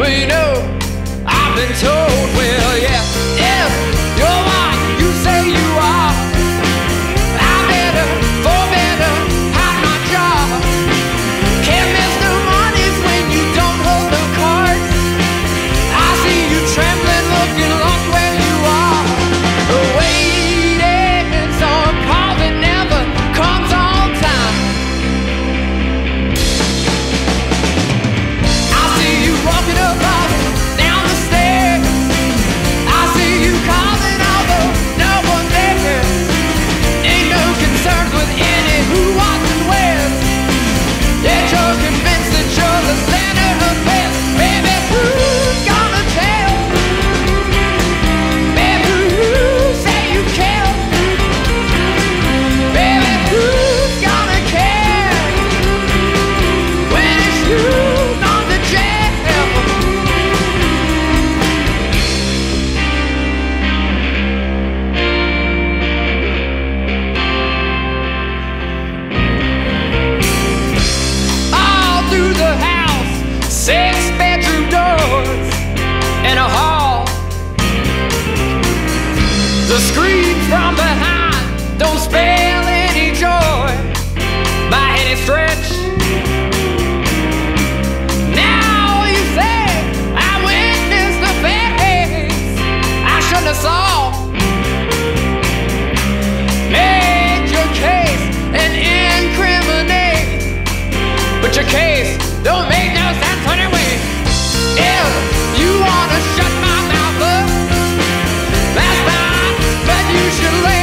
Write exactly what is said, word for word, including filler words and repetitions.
Well, you know, I've been told, well, yeah, if you're what you say you are, I better, for better, have my job. Can't miss no monies when you don't hold no cards. I see you trembling, looking lost where you are. Waiting on a call that never comes on time. I see you walking up all down the stairs. I see you calling although no one there. Ain't no concerns with any who, what, and where's. Yet you're convinced that you're the center of this. Baby, who's gonna tell? Baby, who say you care? Baby, who's gonna care when it's you on the jail? All through the house, six bedroom doors and a hall. The scream from behind don't spell any joy by any stretch. Now you say I witnessed the face I shouldn't have saw. Made your case and incriminate, but your case don't make no sense anyway. If you wanna shut my mouth up, that's fine, but you should lay